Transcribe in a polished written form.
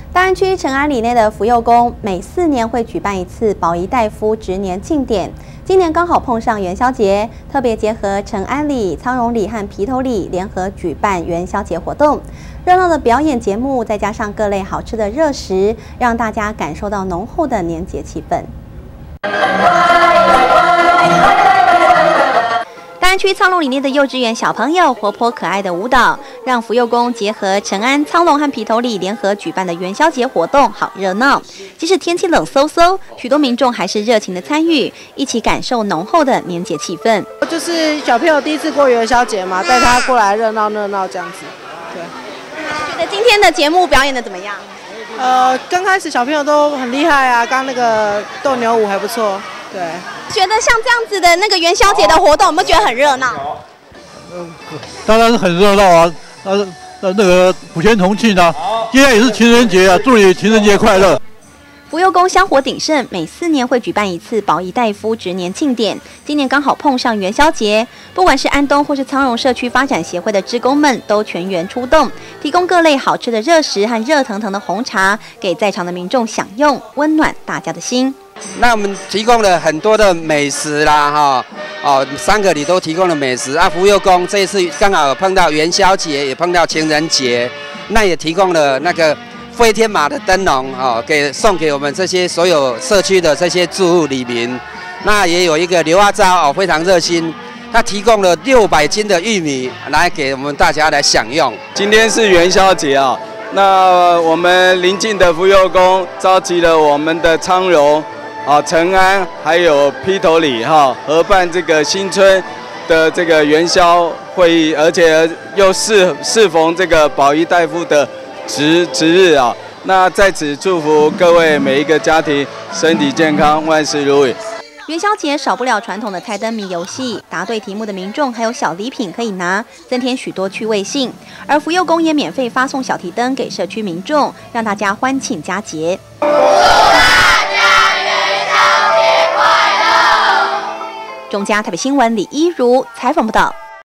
大安区成安里内的福佑宫每4年会举办一次保仪大夫执年庆典，今年刚好碰上元宵节，特别结合成安里、苍荣里和皮头里联合举办元宵节活动。热闹的表演节目，再加上各类好吃的热食，让大家感受到浓厚的年节气氛。大安区苍龙里面的幼稚园小朋友活泼可爱的舞蹈，让福佑宫结合成安、苍龙和皮头里联合举办的元宵节活动，好热闹。即使天气冷飕飕，许多民众还是热情的参与，一起感受浓厚的年节气氛。 就是小朋友第一次过元宵节嘛，带他过来热闹热闹这样子。对。 觉得今天的节目表演的怎么样？ 刚开始小朋友都很厉害啊，刚那个斗牛舞还不错。对。 觉得像这样子的那个元宵节的活动，有没有觉得很热闹？ 当然是很热闹啊！那个普天同庆啊！今天也是情人节啊，祝你情人节快乐！ 福佑宫香火鼎盛，每4年会举办一次保仪大夫执年庆典。今年刚好碰上元宵节，不管是安东或是苍荣社区发展协会的志工们都全员出动，提供各类好吃的热食和热腾腾的红茶，给在场的民众享用，温暖大家的心。 那我们提供了很多的美食啦，3个里都提供了美食啊。福佑宫这一次刚好碰到元宵节，也碰到情人节，那也提供了那个飞天马的灯笼送给我们这些所有社区的这些住户里民。那也有一个刘阿昭非常热心，他提供了600斤的玉米来给我们大家来享用。 今天是元宵节啊，那我们邻近的福佑宫召集了我们的苍荣、成安还有披头里合办这个新春的这个元宵会议，而且又适逢这个保仪大夫的值日啊。那在此祝福各位每一个家庭身体健康，万事如意。 元宵节少不了传统的猜灯谜游戏，答对题目的民众还有小礼品可以拿，增添许多趣味性。而福佑宫也免费发送小提灯给社区民众，让大家欢庆佳节。祝大家元宵节快乐！中嘉台北新闻李一如采访报道。